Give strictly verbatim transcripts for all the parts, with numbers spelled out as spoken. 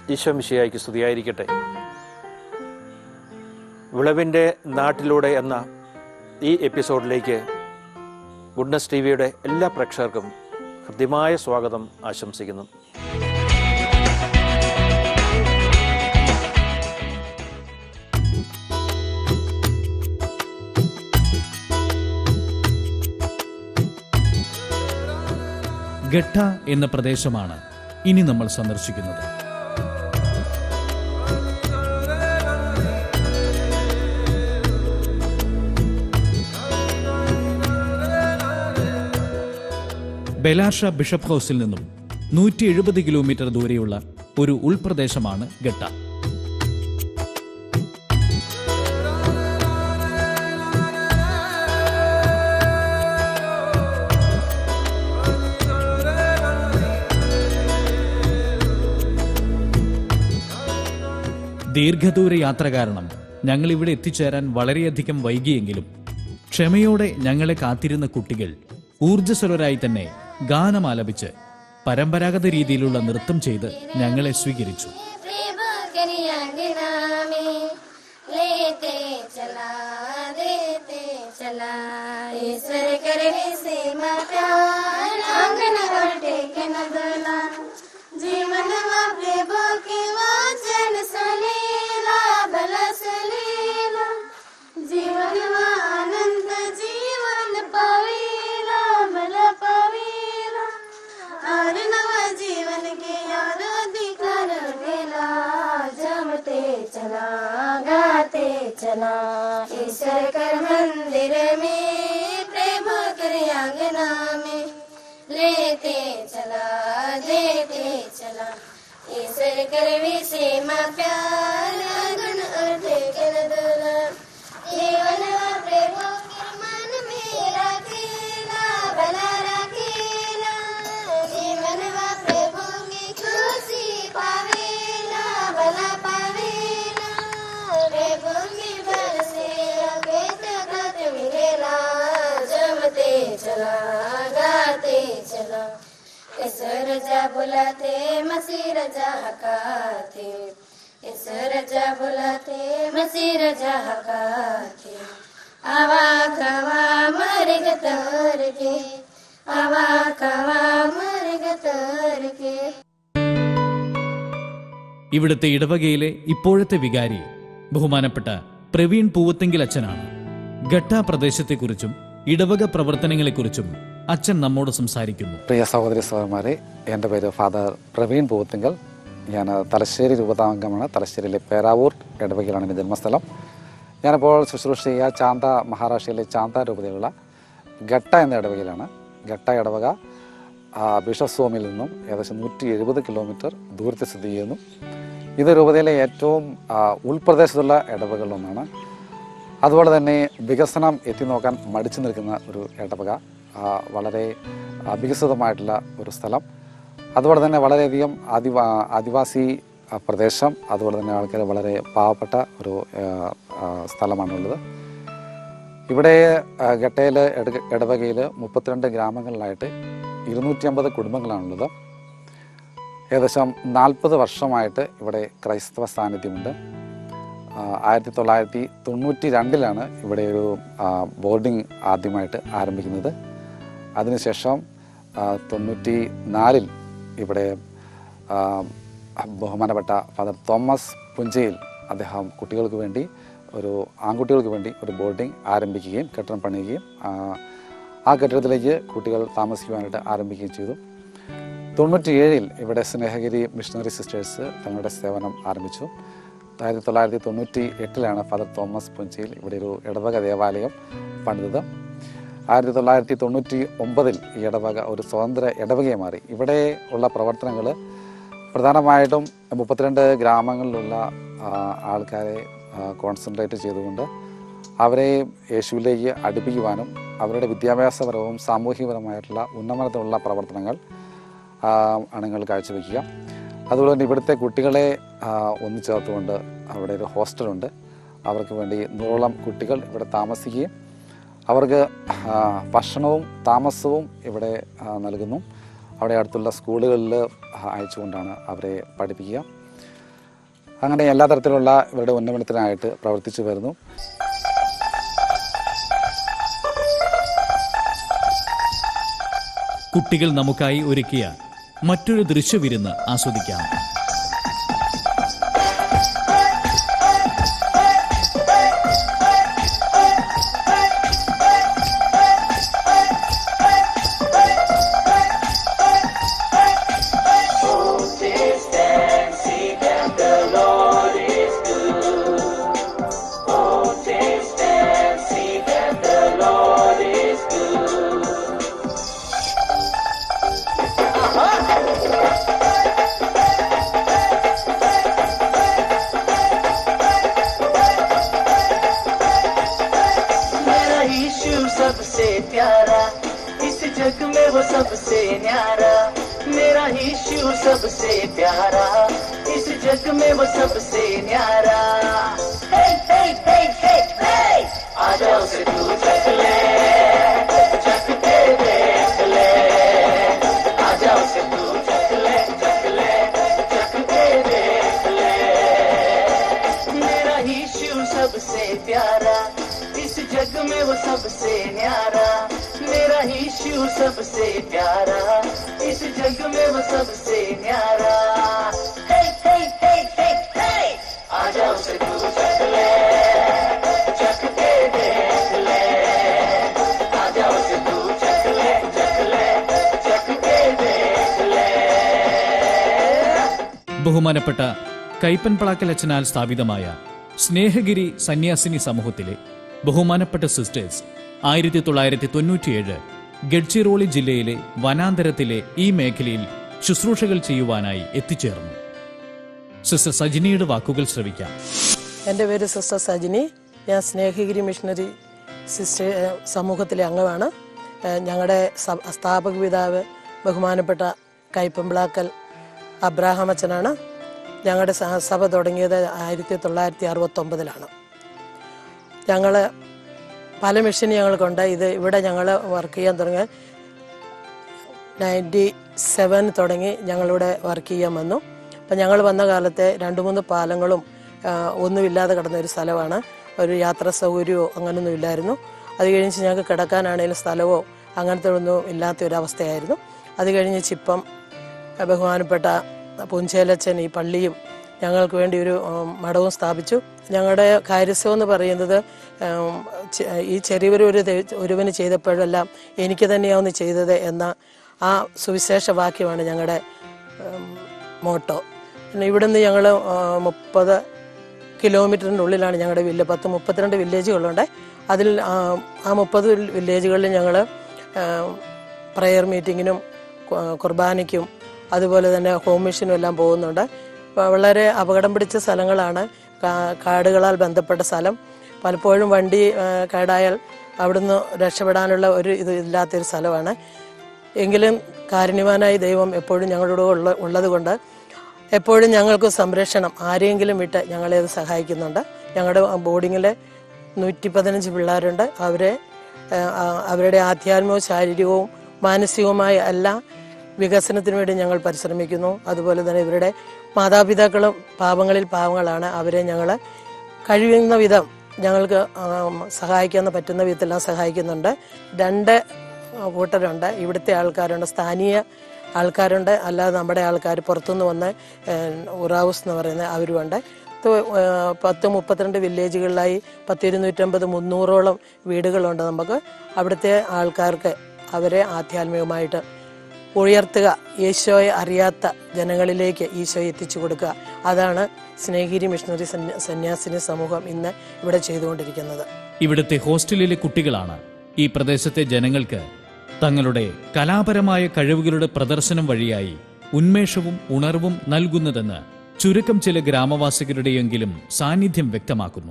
ഈശോ മിശിഹായ്ക്ക് സ്തുതിയായിരിക്കട്ടെ. വിളവിൻ്റെ നാട്ടിലൂടെ എന്ന ഈ എപ്പിസോഡിലേക്ക് ഗുഡ്നസ് ടി വിയുടെ എല്ലാ പ്രേക്ഷകർക്കും ഹൃദ്യമായ സ്വാഗതം ആശംസിക്കുന്നു. ഗട്ട എന്ന പ്രദേശമാണ് ഇനി നമ്മൾ സന്ദർശിക്കുന്നത്. ബെലാഷ ബിഷപ്പ് ഹൗസിൽ നിന്നും നൂറ്റി എഴുപത് കിലോമീറ്റർ ദൂരെയുള്ള ഒരു ഉൾപ്രദേശമാണ് ഗട്ട. ദീർഘദൂര യാത്ര കാരണം ഞങ്ങളിവിടെ എത്തിച്ചേരാൻ വളരെയധികം വൈകിയെങ്കിലും ക്ഷമയോടെ ഞങ്ങളെ കാത്തിരുന്ന കുട്ടികൾ ഊർജ്ജസ്വലരായി തന്നെ ഗാനമാലപിച്ച് പരമ്പരാഗത രീതിയിലുള്ള നൃത്തം ചെയ്ത് ഞങ്ങളെ സ്വീകരിച്ചു. चला ईश्वर कर मंदिर में प्रभु कर आंगना में लेते चला देते चला ईश्वर कर विषेम प्यार गुण अर्थ कर दूला जीवन प्रभु के मन में रखेला भला रखेला जीवन प्रभु की खुशी पावेला भला पावेला प्रभु की बरसे अकेत गत मिलेला जमते चला गाते चला ईश्वर जा बुलाते मसीह जा हकाते ईश्वर जा बुलाते मसीह जा हकाते आवा खवा मर्ग तर के आवा खवा मर्ग तर के. ഇവിടുത്തെ ഇടവകയിലെ ഇപ്പോഴത്തെ വികാരി ബഹുമാനപ്പെട്ട പ്രവീൺ പൂവത്തെങ്കിൽ അച്ഛനാണ്. ഗട്ട പ്രദേശത്തെക്കുറിച്ചും ഇടവക പ്രവർത്തനങ്ങളെക്കുറിച്ചും അച്ഛൻ നമ്മോട് സംസാരിക്കുന്നു. പ്രിയ സഹോദരി സഹോദരന്മാരെ, എൻ്റെ പേര് ഫാദർ പ്രവീൺ പൂവത്തെങ്കിൽ. ഞാൻ തലശ്ശേരി രൂപതാംഗമാണ്. തലശ്ശേരിയിലെ പേരാവൂർ ഇടവകയിലാണ് എൻ്റെ ജന്മസ്ഥലം. ഞാനിപ്പോൾ ശുശ്രൂഷ ചെയ്യുക ചാന്ത മഹാരാഷ്ട്രയിലെ ചാന്ത രൂപതയിലുള്ള ഗട്ട എന്ന ഇടവകയിലാണ്. ഗട്ട ഇടവക ബിഷപ്പ് സ്വാമിയിൽ നിന്നും ഏകദേശം നൂറ്റി എഴുപത് കിലോമീറ്റർ ദൂരത്തിൽ സ്ഥിതി ചെയ്യുന്നു. ഇത് രൂപതയിലെ ഏറ്റവും ഉൾപ്രദേശത്തുള്ള ഇടവകളിലൊന്നാണ്. അതുപോലെ തന്നെ വികസനം എത്തിനോക്കാൻ മടിച്ചു നിൽക്കുന്ന ഒരു ഇടവക, വളരെ വികസിതമായിട്ടുള്ള ഒരു സ്ഥലം, അതുപോലെ തന്നെ വളരെയധികം ആദിവാ ആദിവാസി പ്രദേശം, അതുപോലെ തന്നെ ആൾക്കാർ വളരെ പാവപ്പെട്ട ഒരു സ്ഥലമാണുള്ളത്. ഇവിടെ ഗട്ടയിൽ ഇടവകയിൽ മുപ്പത്തിരണ്ട് ഗ്രാമങ്ങളിലായിട്ട് ഇരുന്നൂറ്റി അമ്പത് കുടുംബങ്ങളാണുള്ളത്. ഏകദേശം നാൽപ്പത് വർഷമായിട്ട് ഇവിടെ ക്രൈസ്തവ സാന്നിധ്യമുണ്ട്. ആയിരത്തി തൊള്ളായിരത്തി തൊണ്ണൂറ്റി രണ്ടിലാണ് ഇവിടെ ഒരു ബോർഡിംഗ് ആദ്യമായിട്ട് ആരംഭിക്കുന്നത്. അതിനുശേഷം തൊണ്ണൂറ്റി നാലിൽ ഇവിടെ ബഹുമാനപ്പെട്ട ഫാദർ തോമസ് പുഞ്ചയിൽ അദ്ദേഹം കുട്ടികൾക്ക് വേണ്ടി ഒരു ആൺകുട്ടികൾക്ക് വേണ്ടി ഒരു ബോർഡിംഗ് ആരംഭിക്കുകയും കെട്ടിടം പണിയുകയും ആ കെട്ടിടത്തിലേക്ക് കുട്ടികൾ താമസിക്കുവാനായിട്ട് ആരംഭിക്കുകയും ചെയ്തു. തൊണ്ണൂറ്റി ഏഴിൽ ഇവിടെ സ്നേഹഗിരി മിഷണറി സിസ്റ്റേഴ്സ് തങ്ങളുടെ സേവനം ആരംഭിച്ചു. ആയിരത്തി തൊള്ളായിരത്തി തൊണ്ണൂറ്റി എട്ടിലാണ് ഫാദർ തോമസ് പുഞ്ചയിൽ ഇവിടെ ഒരു ഇടവക ദേവാലയം പണിതത്. ആയിരത്തി തൊള്ളായിരത്തി തൊണ്ണൂറ്റി ഒമ്പതിൽ ഈ ഇടവക ഒരു സ്വതന്ത്ര ഇടവകയെ മാറി. ഇവിടെ ഉള്ള പ്രവർത്തനങ്ങൾ പ്രധാനമായിട്ടും മുപ്പത്തിരണ്ട് ഗ്രാമങ്ങളിലുള്ള ആൾക്കാരെ കോൺസെൻട്രേറ്റ് ചെയ്തുകൊണ്ട് അവരെ യേശുവിലേക്ക് അടുപ്പിക്കുവാനും അവരുടെ വിദ്യാഭ്യാസപരവും സാമൂഹികപരമായിട്ടുള്ള ഉന്നമനത്തിനുള്ള പ്രവർത്തനങ്ങൾ ആണ് ഞങ്ങൾ കാഴ്ചവെക്കുക. അതുപോലെ തന്നെ ഇവിടുത്തെ കുട്ടികളെ ഒന്നു ചേർത്തുകൊണ്ട് അവിടെ ഒരു ഹോസ്റ്റലുണ്ട്. അവർക്ക് വേണ്ടി നൂറോളം കുട്ടികൾ ഇവിടെ താമസിക്കുകയും അവർക്ക് ഭക്ഷണവും താമസവും ഇവിടെ നൽകുന്നു. അവിടെ അടുത്തുള്ള സ്കൂളുകളിൽ അയച്ചുകൊണ്ടാണ് അവരെ പഠിപ്പിക്കുക. അങ്ങനെ എല്ലാ തരത്തിലുള്ള ഇവരുടെ ഉന്നമനത്തിനായിട്ട് പ്രവർത്തിച്ചു വരുന്നു. കുട്ടികൾ നമുക്കായി ഒരുക്കിയ മറ്റൊരു ദൃശ്യവിരുന്ന് ആസ്വദിക്കാം. सबसे प्यारा इस जग में वो सबसे न्यारा, मेरा यीशु सबसे प्यारा इस जग में वो सबसे न्यारा। हे हे हे हे हे आ जाओ से तू चख ले, चख के देख ले, आ जाओ से तू चख ले, चख ले, चख के देख ले। मेरा यीशु सबसे प्यारा इस जग में वो सबसे न्यारा, मेरा यीशु सबसे प्यारा इस जग में वो सबसे न्यारा। हे हे हे हे हे आ जाओ से तू चख ले, चख के देख ले, आ जाओ से तू चख ले, चख ले, चख के देख ले। ബഹുമാനപ്പെട്ട കൈപ്പൻപളാക്കൽ അച്ഛനാൽ സ്ഥാപിതമായ സ്നേഹഗിരി സന്യാസിനി സമൂഹത്തിലെ ബഹുമാനപ്പെട്ട സിസ്റ്റേഴ്സ് ആയിരത്തി തൊള്ളായിരത്തി തൊണ്ണൂറ്റിയേഴ് ഗഡ്ചിറോളി ജില്ലയിലെ വനാന്തരത്തിലെ ഈ മേഖലയിൽ ശുശ്രൂഷകൾ ചെയ്യുവാനായി എത്തിച്ചേർന്നു. സിസ്റ്റർ സജിനിയുടെ വാക്കുകൾ ശ്രവിക്കാം. എൻ്റെ പേര് സിസ്റ്റർ സജിനി. ഞാൻ സ്നേഹഗിരി മിഷണറി സിസ്റ്റർ സമൂഹത്തിലെ അംഗമാണ്. ഞങ്ങളുടെ സ്ഥാപക പിതാവ് ബഹുമാനപ്പെട്ട കൈപ്പമ്പിളാക്കൽ അബ്രാഹാം അച്ഛനാണ്. ഞങ്ങളുടെ സഭ തുടങ്ങിയത് ആയിരത്തി തൊള്ളായിരത്തി അറുപത്തൊമ്പതിലാണ്. ഞങ്ങൾ പല മിഷൻ ഞങ്ങൾക്കുണ്ട്. ഇത് ഇവിടെ ഞങ്ങൾ വർക്ക് ചെയ്യാൻ തുടങ്ങി നയൻറ്റി സെവൻ തുടങ്ങി ഞങ്ങളിവിടെ വർക്ക് ചെയ്യാൻ വന്നു. അപ്പം ഞങ്ങൾ വന്ന കാലത്തെ രണ്ട് മൂന്ന് പാലങ്ങളും ഒന്നുമില്ലാതെ കിടന്ന ഒരു സ്ഥലമാണ്. ഒരു യാത്രാ സൗകര്യമോ അങ്ങനെയൊന്നും ഇല്ലായിരുന്നു. അത് കഴിഞ്ഞ് ഞങ്ങൾക്ക് കിടക്കാനാണെങ്കിലും സ്ഥലമോ അങ്ങനത്തെ ഒന്നും ഇല്ലാത്തൊരവസ്ഥയായിരുന്നു. അത് കഴിഞ്ഞ് ചിപ്പം ബഹുമാനപ്പെട്ട പുഞ്ചേലച്ചൻ ഈ പള്ളിയും ഞങ്ങൾക്ക് വേണ്ടി ഒരു മഠവും സ്ഥാപിച്ചു. ഞങ്ങളുടെ കാര്യസ്ഥം എന്ന് പറയുന്നത് ഈ ചെറിയൊരു ഒരു ഒരുവന് ചെയ്തപ്പോഴെല്ലാം എനിക്ക് തന്നെയാവുന്നു ചെയ്തത് എന്ന ആ സുവിശേഷ വാക്യമാണ് ഞങ്ങളുടെ മോട്ടോ. പിന്നെ ഇവിടുന്ന് ഞങ്ങൾ മുപ്പത് കിലോമീറ്ററിൻ്റെ ഉള്ളിലാണ് ഞങ്ങളുടെ വില്ലേജ്. പത്ത് മുപ്പത്തിരണ്ട് വില്ലേജുകളുണ്ട്. അതിൽ ആ മുപ്പത് വില്ലേജുകളിൽ ഞങ്ങൾ പ്രയർ മീറ്റിങ്ങിനും കുർബാനയ്ക്കും അതുപോലെ തന്നെ ഹോം മിഷനും എല്ലാം പോകുന്നുണ്ട്. വളരെ അപകടം പിടിച്ച സ്ഥലങ്ങളാണ്, കാടുകളാൽ ബന്ധപ്പെട്ട സ്ഥലം. പലപ്പോഴും വണ്ടി കേടായാൽ അവിടുന്ന് രക്ഷപ്പെടാനുള്ള ഒരു ഇത് ഇല്ലാത്തൊരു സ്ഥലമാണ്. എങ്കിലും കാരുണ്യവാനായ ദൈവം എപ്പോഴും ഞങ്ങളോട് ഉള്ള ഉള്ളത് കൊണ്ട് എപ്പോഴും ഞങ്ങൾക്ക് സംരക്ഷണം ആരെങ്കിലും വിട്ട് ഞങ്ങളെ അത് സഹായിക്കുന്നുണ്ട്. ഞങ്ങളുടെ ബോർഡിങ്ങിൽ നൂറ്റി പതിനഞ്ച് പിള്ളേരുണ്ട്. അവരെ അവരുടെ ആധ്യാത്മികവും ശാരീരികവും മാനസികവുമായ എല്ലാ വികസനത്തിന് വേണ്ടി ഞങ്ങൾ പരിശ്രമിക്കുന്നു. അതുപോലെ തന്നെ ഇവരുടെ മാതാപിതാക്കളും പാവങ്ങളിൽ പാവങ്ങളാണ്. അവരെ ഞങ്ങൾ കഴിയുന്ന വിധം ഞങ്ങൾക്ക് സഹായിക്കാൻ പറ്റുന്ന വിധത്തിലെല്ലാം സഹായിക്കുന്നുണ്ട്. രണ്ട് കൂട്ടരുണ്ട്. ഇവിടുത്തെ ആൾക്കാരുണ്ട്, സ്ഥാനീയ ആൾക്കാരുണ്ട്, അല്ലാതെ നമ്മുടെ ആൾക്കാർ പുറത്തുനിന്ന് വന്ന് ഉറാവൂസ് എന്ന് പറയുന്ന അവരുമുണ്ട്. പത്ത് മുപ്പത്തിരണ്ട് വില്ലേജുകളിലായി പത്തിരുന്നൂറ്റമ്പത് മുന്നൂറോളം വീടുകളുണ്ട് നമുക്ക്. അവിടുത്തെ ആൾക്കാർക്ക് അവരെ ആധ്യാത്മികമായിട്ട് ഉയർത്തുക, ഈശോയെ അറിയാത്ത ജനങ്ങളിലേക്ക് ഈശോയെ എത്തിച്ചു കൊടുക്കുക. അതാണ് സ്നേഹഗിരി മിഷണറി സന്യാസിനി സമൂഹം ഇന്ന് ഇവിടെ ചെയ്തുകൊണ്ടിരിക്കുന്നത്. ഇവിടുത്തെ ഹോസ്റ്റലിലെ കുട്ടികളാണ് ഈ പ്രദേശത്തെ ജനങ്ങൾക്ക് തങ്ങളുടെ കലാപരമായ കഴിവുകളുടെ പ്രദർശനം വഴിയായി ഉന്മേഷവും ഉണർവും നൽകുന്നതെന്ന് ചുരുക്കം ചില ഗ്രാമവാസികളുടെയെങ്കിലും സാന്നിധ്യം വ്യക്തമാക്കുന്നു.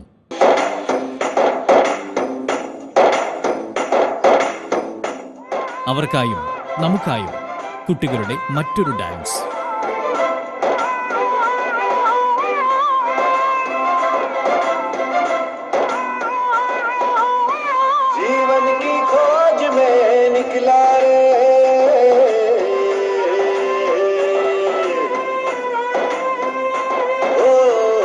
അവർക്കായും നമുക്കായും കുട്ടികളുടെ മറ്റൊരു ഡാൻസ്. जीवन की खोज में निकला रे, ओ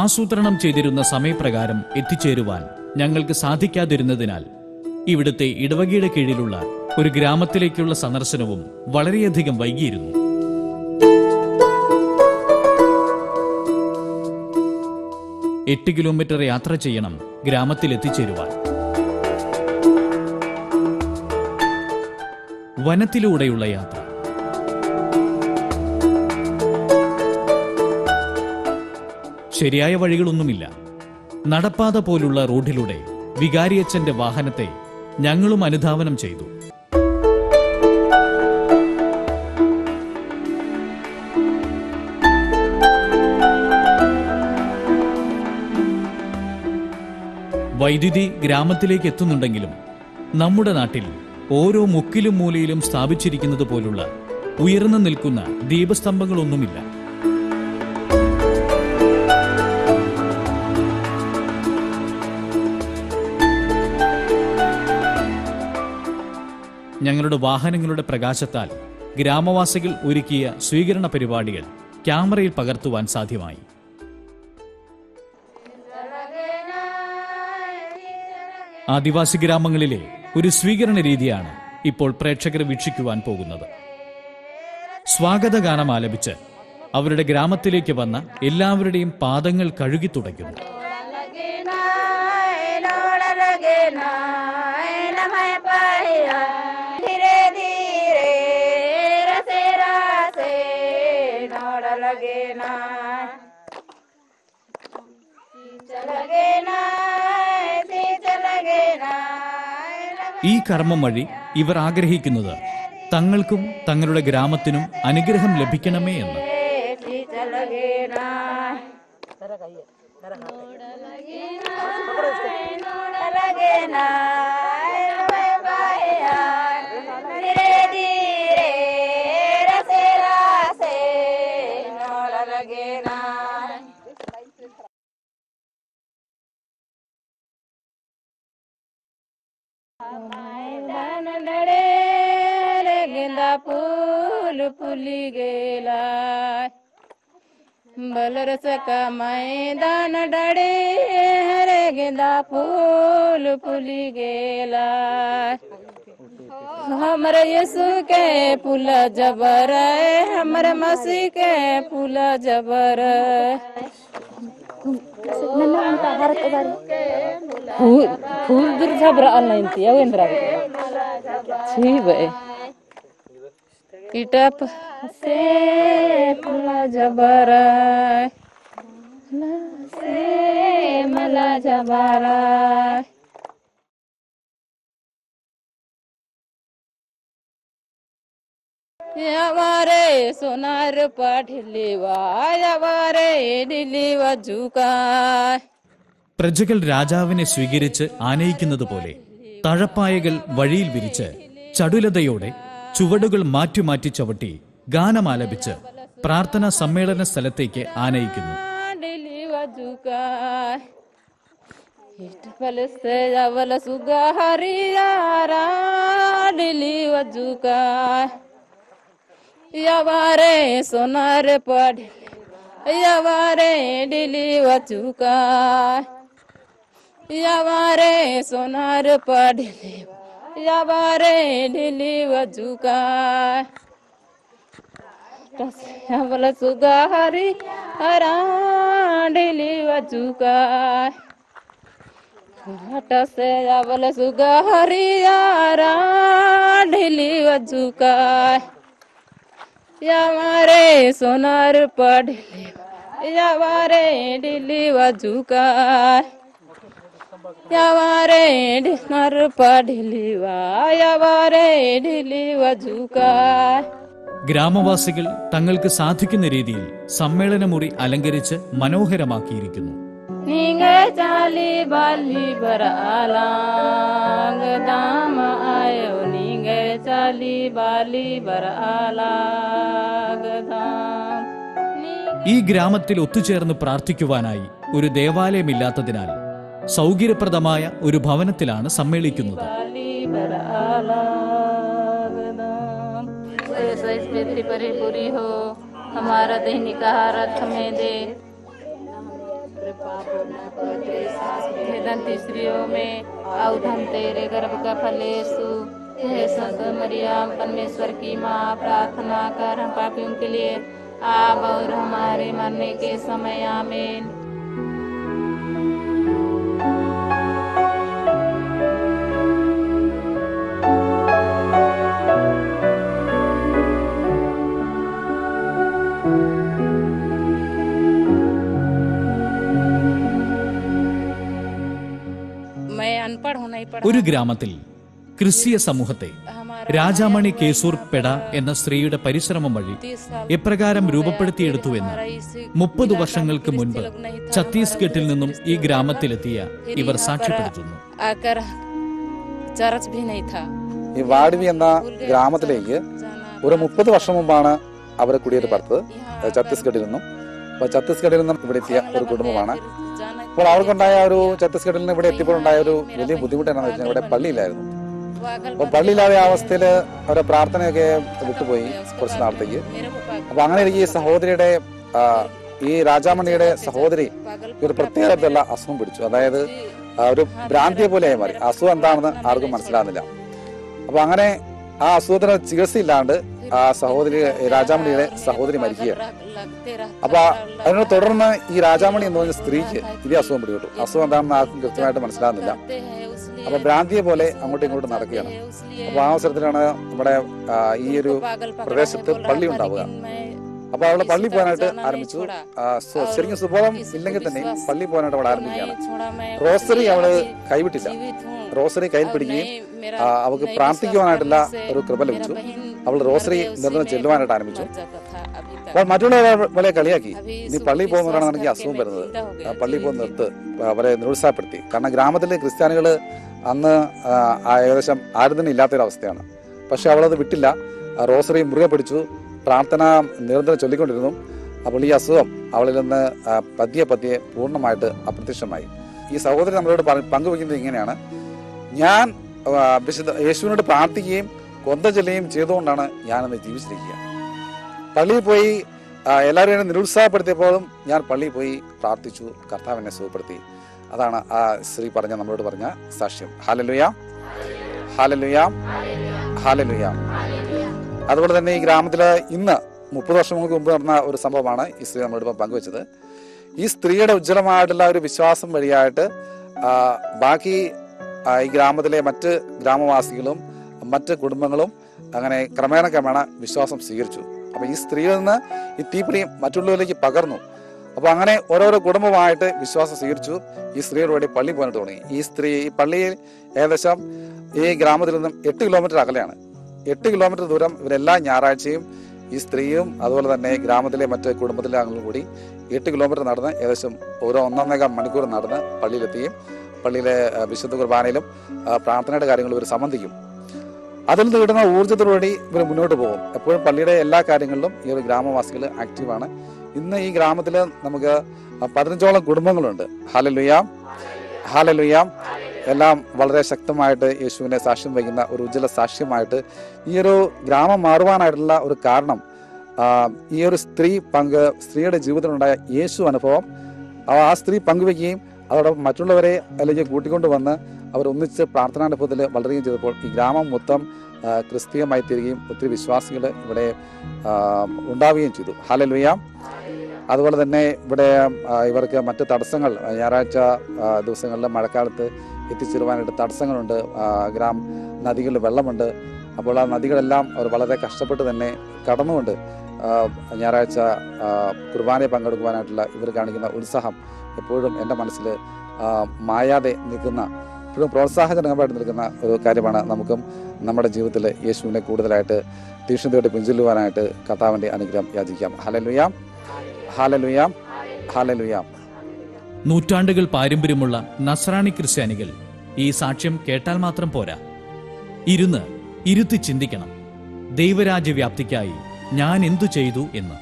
ആസൂത്രണം ചെയ്തിരുന്ന സമയപ്രകാരം എത്തിച്ചേരുവാൻ ഞങ്ങൾക്ക് സാധിക്കാതിരുന്നതിനാൽ ഇവിടുത്തെ ഇടവകയുടെ കീഴിലുള്ള ഒരു ഗ്രാമത്തിലേക്കുള്ള സന്ദർശനവും വളരെയധികം വൈകിയിരുന്നു. എട്ട് കിലോമീറ്റർ യാത്ര ചെയ്യണം ഗ്രാമത്തിൽ എത്തിച്ചേരുവാൻ. വനത്തിലൂടെയുള്ള യാത്ര. ശരിയായ വഴികളൊന്നുമില്ല. നടപ്പാത പോലുള്ള റോഡിലൂടെ വികാരിയച്ഛന്റെ വാഹനത്തെ ഞങ്ങളും അനുധാവനം ചെയ്തു. വൈദ്യുതി ഗ്രാമത്തിലേക്ക് എത്തുന്നുണ്ടെങ്കിലും നമ്മുടെ നാട്ടിൽ ഓരോ മുക്കിലും മൂലയിലും സ്ഥാപിച്ചിരിക്കുന്നത് പോലുള്ള ഉയർന്നു നിൽക്കുന്ന ദീപസ്തംഭങ്ങളൊന്നുമില്ല. ഞങ്ങളുടെ വാഹനങ്ങളുടെ പ്രകാശത്താൽ ഗ്രാമവാസികൾ ഒരുക്കിയ സ്വീകരണ പരിപാടികൾ ക്യാമറയിൽ പകർത്തുവാൻ സാധ്യമായി. ആദിവാസി ഗ്രാമങ്ങളിലെ ഒരു സ്വീകരണ രീതിയാണ് ഇപ്പോൾ പ്രേക്ഷകർ വീക്ഷിക്കുവാൻ പോകുന്നത്. സ്വാഗതഗാനം ആലപിച്ച് അവരുടെ ഗ്രാമത്തിലേക്ക് വന്ന എല്ലാവരുടെയും പാദങ്ങൾ കഴുകി തുടയ്ക്കുന്നു. ഈ കർമ്മം വഴി ഇവർ ആഗ്രഹിക്കുന്നത് തങ്ങൾക്കും തങ്ങളുടെ ഗ്രാമത്തിനും അനുഗ്രഹം ലഭിക്കണമേ എന്ന്. गेंदा फूल फुली गेला बलरस का मैदान डरे रे गेंदा फूल फुली गेला हमरे यीशु के फूल जबर हमरे मसीह के फूल जबर फूल दूर झबरा ऑनलाइन थी अवेंद्रा छी बे किटप से फूल जबर से मला जबरा यावारे सोनार पाठिलीवा यावारे दिलीवा झुका. പ്രജകൾ രാജാവിനെ സ്വീകരിച്ച് ആനയിക്കുന്നത് പോലെ തഴപ്പായകൾ വഴിയിൽ വിരിച്ച് ചടുലതയോടെ ചുവടുകൾ മാറ്റി മാറ്റി ചവിട്ടി ഗാനമാലപിച്ച് പ്രാർത്ഥനാ സമ്മേളന സ്ഥലത്തേക്ക് ആനയിക്കുന്നു. यावारे सोनार पढ़ यावारे दिली वचुका यावारे सोनार पढ़ यावारे दिली वचुका यावल सुगा हरी हरा दिली वचुका से यावल सुगा हरी यारा दिली वचुका यावारे सोनार पढ़ यावारे दिली वचुका यावारे सोनार पढ़ यावारे दिली वचुका. ഗ്രാമവാസികൾ തങ്ങൾക്ക് സാധിക്കുന്ന രീതിയിൽ സമ്മേളനമുറി അലങ്കരിച്ച് മനോഹരമാക്കിയിരിക്കുന്നു. നീങ്ങ ചാലി ബാലി ബറാലാംഗ ദാമ ആയോ നീങ്ങ ചാലി ബാലി ബറാലാംഗ ദാം. ഈ ഗ്രാമത്തിൽ ഒത്തുചേർന്ന് പ്രാർത്ഥിക്കുവാനായി ഒരു ദേവാലയമില്ലാത്തതിനാൽ സൗകര്യപ്രദമായ ഒരു ഭവനത്തിലാണ് സമ്മേളിക്കുന്നത്. परिपूरी हो हमारा दैनिक आहार हमें दे दंती स्त्रियों में औधम तेरे गर्भ का फल यीशु। हे संत मरियम परमेश्वर की माँ, प्रार्थना कर हम पापियों के लिए अब और हमारे मरने के समय आमीन। ഒരു ഗ്രാമത്തിൽ ക്രിസ്തീയ സമൂഹത്തെ രാജാമണി കേസൂർ പെട എന്ന സ്ത്രീയുടെ പരിശ്രമം വഴി എപ്രകാരം രൂപപ്പെടുത്തിയെടുത്തുവെന്ന് മുപ്പത് വർഷങ്ങൾക്ക് മുൻപ് ഛത്തീസ്ഗഡിൽ നിന്നും ഈ ഗ്രാമത്തിലെത്തിയ ഇവർ സാക്ഷ്യപ്പെടുത്തുന്നു. ഈ വാഡ്വി എന്ന ഗ്രാമത്തിലേക്ക് ഒരു മുപ്പത് വർഷം മുമ്പാണ് അവർ കുടിയേറ്റപ്പെട്ടത് ഛത്തീസ്ഗഡിൽ നിന്നും. അപ്പൊ ഛത്തീസ്ഗഡിൽ നിന്നും ഇവിടെ എത്തിയ ഒരു കുടുംബമാണ്. അപ്പോൾ അവർക്കുണ്ടായ ഒരു ഛത്തീസ്ഗഡിൽ നിന്ന് ഇവിടെ എത്തിയപ്പോഴുണ്ടായ ഒരു വലിയ ബുദ്ധിമുട്ട് എന്താണെന്ന് വെച്ചാൽ ഇവിടെ പള്ളിയില്ലായിരുന്നു. അപ്പൊ പള്ളിയില്ലാതെ അവസ്ഥയില് അവരുടെ പ്രാർത്ഥനയൊക്കെ വിട്ടുപോയി കുറച്ച് നാളത്തേക്ക്. അപ്പൊ അങ്ങനെ എനിക്ക് ഈ സഹോദരിയുടെ ഈ രാജാമണിയുടെ സഹോദരി ഒരു പ്രത്യേക തരത്തിലുള്ള അസുഖം പിടിച്ചു. അതായത് ഒരു ഭ്രാന്തിയെ പോലെയായി മാറി. അസുഖം എന്താണെന്ന് ആർക്കും മനസ്സിലാകുന്നില്ല. അപ്പൊ അങ്ങനെ ആ അസുഖത്തിന് ചികിത്സയില്ലാണ്ട് ആ സഹോദരി രാജാമണിയുടെ സഹോദരി മരിക്കുകയാണ്. അപ്പൊ അതിനോട് തുടർന്ന് ഈ രാജാമണി എന്ന് പറഞ്ഞ സ്ത്രീക്ക് ഇതേ അസുഖം പിടിപെട്ടു. അസുഖം എന്താണെന്ന് ആർക്കും കൃത്യമായിട്ട് മനസ്സിലാകുന്നില്ല. അപ്പൊ ഭ്രാന്തിയെ പോലെ അങ്ങോട്ടും ഇങ്ങോട്ടും നടക്കുകയാണ്. അപ്പൊ ആ അവസരത്തിലാണ് നമ്മുടെ ഈ ഒരു പ്രദേശത്ത് പള്ളി ഉണ്ടാവുക. അപ്പൊ അവള് പള്ളി പോകാനായിട്ട് ആരംഭിച്ചു. ശരിക്കും സുബോധം ഇല്ലെങ്കിൽ തന്നെ പള്ളി പോകാനായിട്ട് അവൾ ആരംഭിക്കുകയാണ്. റോസറി അവള് കൈവിട്ടില്ല. റോസറി കയ്യിൽ പിടിക്കുകയും അവൾക്ക് പ്രാർത്ഥിക്കുവാനായിട്ടുള്ള ഒരു കൃപ ലഭിച്ചു. അവൾ റോസറി നിർന്ന് ചെല്ലുവാനായിട്ട് ആരംഭിച്ചു. അപ്പോൾ മറ്റുള്ളവരെ കളിയാക്കി, നീ പള്ളിയിൽ പോകുന്നവരാണ് എനിക്ക് അസുഖം വരുന്നത്, പള്ളിയിൽ പോകുന്ന നിർത്ത്, അവരെ നിരുത്സാഹപ്പെടുത്തി. കാരണം ഗ്രാമത്തിലെ ക്രിസ്ത്യാനികൾ അന്ന് ഏകദേശം ആരും തന്നെ ഇല്ലാത്തൊരവസ്ഥയാണ്. പക്ഷെ അവളത് വിട്ടില്ല. റോസറി മുറുകെ പിടിച്ചു, പ്രാർത്ഥന നിരന്തരം ചൊല്ലിക്കൊണ്ടിരുന്നു. അപ്പോൾ ഈ അസുഖം അവളിൽ നിന്ന് പതിയെ പതിയെ പൂർണ്ണമായിട്ട് അപ്രത്യക്ഷമായി. ഈ സഹോദരി നമ്മളോട് പങ്കുവെക്കുന്നത് ഇങ്ങനെയാണ്: ഞാൻ വിശുദ്ധ യേശുവിനോട് പ്രാർത്ഥിക്കുകയും കൊന്ത ചൊല്ലുകയും ചെയ്തുകൊണ്ടാണ് ഞാനന്ന് ജീവിച്ചിരിക്കുക. പള്ളിയിൽ പോയി എല്ലാവരും എന്നെ നിരുത്സാഹപ്പെടുത്തിയപ്പോഴും ഞാൻ പള്ളിയിൽ പോയി പ്രാർത്ഥിച്ചു, കർത്താവ് എന്നെ സുഖപ്പെടുത്തി. അതാണ് ആ സ്ത്രീ പറഞ്ഞ നമ്മളോട് പറഞ്ഞ സാക്ഷ്യം. Hallelujah, hallelujah, hallelujah. അതുപോലെ തന്നെ ഈ ഗ്രാമത്തില് ഇന്ന് മുപ്പത് വർഷങ്ങൾക്ക് മുമ്പ് നടന്ന ഒരു സംഭവമാണ് ഈ സ്ത്രീ നമ്മളോട് പങ്കുവെച്ചത്. ഈ സ്ത്രീയുടെ ഉജ്ജ്വലമായിട്ടുള്ള ഒരു വിശ്വാസം വഴിയായിട്ട് ബാക്കി ഈ ഗ്രാമത്തിലെ മറ്റ് ഗ്രാമവാസികളും മറ്റ് കുടുംബങ്ങളും അങ്ങനെ ക്രമേണ ക്രമേണ വിശ്വാസം സ്വീകരിച്ചു. അപ്പൊ ഈ സ്ത്രീയിൽ നിന്ന് ഈ തീപ്പിടി മറ്റുള്ളവരിലേക്ക് പകർന്നു. അപ്പൊ അങ്ങനെ ഓരോരോ കുടുംബമായിട്ട് വിശ്വാസം സ്വീകരിച്ചു. ഈ സ്ത്രീയുടെ വേണ്ടി പള്ളി പോകാനായിട്ട് തുടങ്ങി. ഈ സ്ത്രീ ഈ പള്ളിയിൽ ഏകദേശം ഈ ഗ്രാമത്തിൽ നിന്നും എട്ട് കിലോമീറ്റർ അകലെയാണ്. എട്ട് കിലോമീറ്റർ ദൂരം ഇവരെല്ലാ ഞായറാഴ്ചയും ഈ സ്ത്രീയും അതുപോലെ തന്നെ ഗ്രാമത്തിലെ മറ്റ് കുടുംബത്തിലെ അംഗങ്ങളും കൂടി എട്ട് കിലോമീറ്റർ നടന്ന് ഏകദേശം ഓരോ ഒന്നൊന്നേകാൽ മണിക്കൂർ നടന്ന് പള്ളിയിലെത്തുകയും പള്ളിയിലെ വിശുദ്ധ കുർബാനയിലും പ്രാർത്ഥനയുടെ കാര്യങ്ങൾ ഇവർ സംബന്ധിക്കും. അതിൽ നിന്ന് കിട്ടുന്ന ഊർജ്ജത്തോടുകൂടി ഇവർ മുന്നോട്ട് പോകും. എപ്പോഴും പള്ളിയുടെ എല്ലാ കാര്യങ്ങളിലും ഈ ഒരു ഗ്രാമവാസികൾ ആക്റ്റീവാണ്. ഇന്ന് ഈ ഗ്രാമത്തിൽ നമുക്ക് പതിനഞ്ചോളം കുടുംബങ്ങളുണ്ട്. Hallelujah, hallelujah. എല്ലാം വളരെ ശക്തമായിട്ട് യേശുവിനെ സാക്ഷ്യം വഹിക്കുന്ന ഒരു ഉജ്ജ്വല സാക്ഷ്യമായിട്ട് ഈ ഒരു ഗ്രാമം മാറുവാനായിട്ടുള്ള ഒരു കാരണം ഈ ഒരു സ്ത്രീ പങ്ക് സ്ത്രീയുടെ ജീവിതത്തിലുണ്ടായ യേശു അനുഭവം ആ സ്ത്രീ പങ്കുവെക്കുകയും അതോടൊപ്പം മറ്റുള്ളവരെ അല്ലെങ്കിൽ കൂട്ടിക്കൊണ്ട് വന്ന് അവർ ഒന്നിച്ച് പ്രാർത്ഥനാനുഭവത്തിൽ വളരുകയും ചെയ്തപ്പോൾ ഈ ഗ്രാമം മൊത്തം ക്രിസ്തീയമായി തീരുകയും ഒത്തിരി വിശ്വാസികൾ ഇവിടെ ഉണ്ടാവുകയും ചെയ്തു. ഹല്ലേലൂയ. അതുപോലെ തന്നെ ഇവിടെ ഇവർക്ക് മറ്റ് തടസ്സങ്ങൾ ഞായറാഴ്ച ദിവസങ്ങളിൽ മഴക്കാലത്ത് എത്തിച്ചേരുവാനായിട്ട് തടസ്സങ്ങളുണ്ട്. ഗ്രാം നദികളിൽ വെള്ളമുണ്ട്. അപ്പോൾ ആ നദികളെല്ലാം അവർ വളരെ കഷ്ടപ്പെട്ട് തന്നെ കടന്നുകൊണ്ട് ഞായറാഴ്ച കുർബാനയെ പങ്കെടുക്കുവാനായിട്ടുള്ള ഇവർ കാണിക്കുന്ന ഉത്സാഹം എപ്പോഴും എൻ്റെ മനസ്സിൽ മായാതെ നിൽക്കുന്ന, എപ്പോഴും പ്രോത്സാഹജനകമായിട്ട് നിൽക്കുന്ന ഒരു കാര്യമാണ്. നമുക്കും നമ്മുടെ ജീവിതത്തിൽ യേശുവിനെ കൂടുതലായിട്ട് തീക്ഷ്ണതയോടെ പിഞ്ചൊല്ലുവാനായിട്ട് കർത്താവിൻ്റെ അനുഗ്രഹം യാചിക്കാം. Hallelujah, hallelujah, hallelujah. നൂറ്റാണ്ടുകൾ പാരമ്പര്യമുള്ള നസ്രാണി ക്രിസ്ത്യാനികൾ ഈ സാക്ഷ്യം കേട്ടാൽ മാത്രം പോരാ, ഇരുന്ന് ഇരുത്തി ചിന്തിക്കണം. ദൈവരാജ്യവ്യാപ്തിക്കായി ഞാൻ എന്തു ചെയ്തു എന്ന്.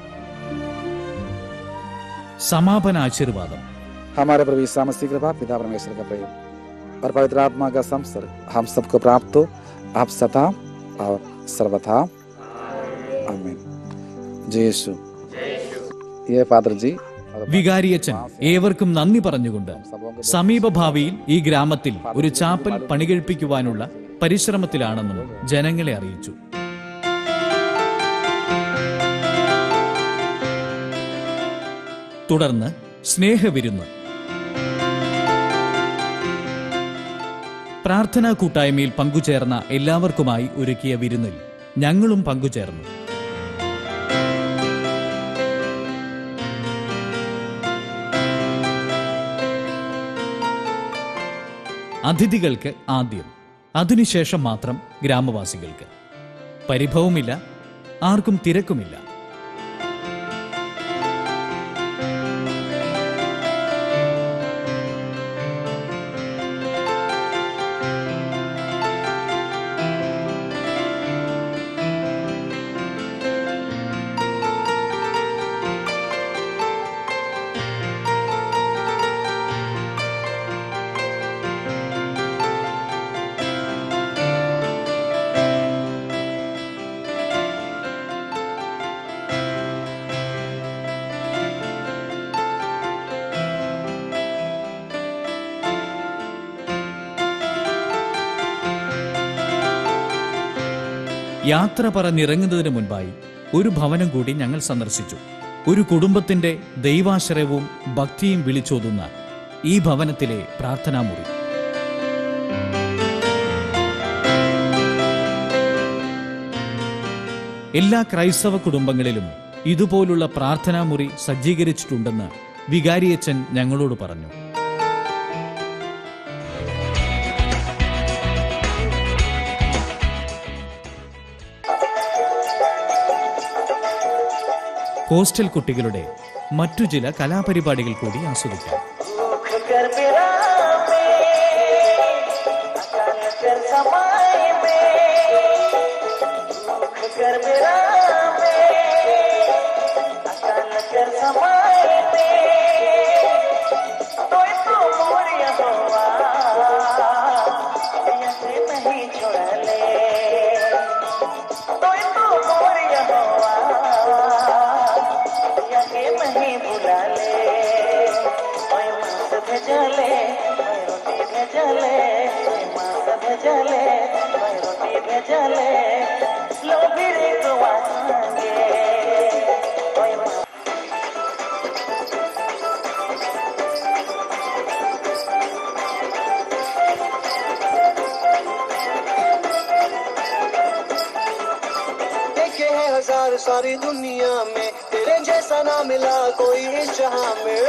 समापन आशीर्वादम। हमारे प्रभु यीशु मसीह की कृपा, पिता परमेश्वर का प्रेम और पवित्र आत्मा का संसर्ग हम सबको प्राप्त हो, आप सदा और सर्वथा आमीन। जय यीशु। ये फादर जी और വികാരിയച്ചൻ ഏവർക്കും നന്ദി പറഞ്ഞുകൊണ്ട് സമീപഭാവിയിൽ ഈ ഗ്രാമത്തിൽ ഒരു ചാപ്പൽ പണികഴിപ്പിക്കുവാനുള്ള പരിശ്രമത്തിലാണെന്നും ജനങ്ങളെ അറിയിച്ചു. തുടർന്ന് സ്നേഹവിരുന്ന്. പ്രാർത്ഥനാ കൂട്ടായ്മയിൽ പങ്കുചേർന്ന എല്ലാവർക്കുമായി ഒരുക്കിയ വിരുന്നിൽ ഞങ്ങളും പങ്കുചേർന്നു. അതിഥികൾക്ക് ആദ്യം, അതിനുശേഷം മാത്രം ഗ്രാമവാസികൾക്ക്. പരിഭവമില്ല, ആർക്കും തിരക്കുമില്ല. യാത്ര പറഞ്ഞിറങ്ങുന്നതിന് മുൻപായി ഒരു ഭവനം കൂടി ഞങ്ങൾ സന്ദർശിച്ചു. ഒരു കുടുംബത്തിന്റെ ദൈവാശ്രയവും ഭക്തിയും വിളിച്ചോതുന്ന ഈ ഭവനത്തിലെ പ്രാർത്ഥനാമുറി. എല്ലാ ക്രൈസ്തവ കുടുംബങ്ങളിലും ഇതുപോലുള്ള പ്രാർത്ഥനാമുറി സജ്ജീകരിച്ചിട്ടുണ്ടെന്ന് വികാരിയച്ചൻ ഞങ്ങളോട് പറഞ്ഞു. ഹോസ്റ്റൽ കുട്ടികളുടെ മറ്റു ചില കലാപരിപാടികൾ കൂടി ആസ്വദിക്കാം. सारी दुनिया में तेरे जैसा ना मिला कोई इस जहां में.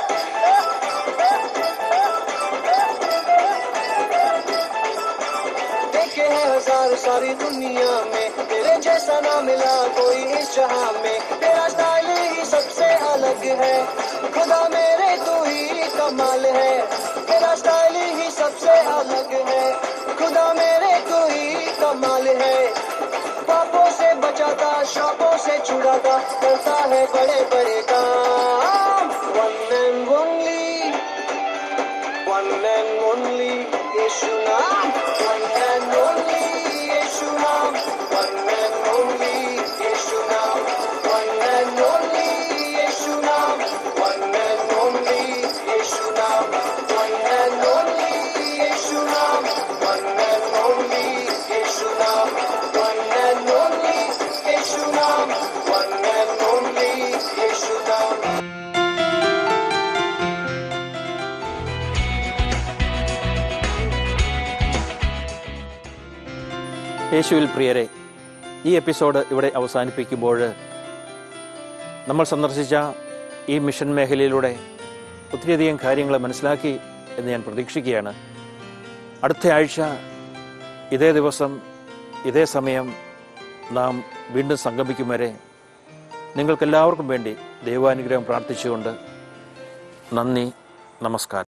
देखे हैं हजार सारी दुनिया में तेरे जैसा ना मिला कोई इस जहां में. तेरा स्टाइल ही सबसे अलग है खुदा मेरे तू ही कमाल है. तेरा स्टाइल ही सबसे अलग है खुदा मेरे तू ही कमाल है. पापों से बचाता शापों से छुड़ाता करता है बड़े बड़े काम. One and only one and only Yeshu नाम. वन एंड ओनली यीशु नाम. वन एंड ओनली यीशु नाम. वन एंड ओनली यीशु नाम. वन एंड ओनली यीशु नाम. वन एंड ओनली यीशु नाम. वन एंड ओनली यीशु नाम. वन एंड ओनली यीशु नाम. वन एंड ओनली यीशु नाम. യേശുവിൽ പ്രിയരെ, ഈ എപ്പിസോഡ് ഇവിടെ അവസാനിപ്പിക്കുമ്പോൾ നമ്മൾ സന്ദർശിച്ച ഈ മിഷൻ മേഖലയിലൂടെ ഒത്തിരിയധികം കാര്യങ്ങൾ മനസ്സിലാക്കി എന്ന് ഞാൻ പ്രതീക്ഷിക്കുകയാണ്. അടുത്ത ആഴ്ച ഇതേ ദിവസം ഇതേ സമയം നാം വീണ്ടും സംഗമിക്കും വരെ നിങ്ങൾക്കെല്ലാവർക്കും വേണ്ടി ദൈവാനുഗ്രഹം പ്രാർത്ഥിച്ചുകൊണ്ട് നന്ദി, നമസ്കാരം.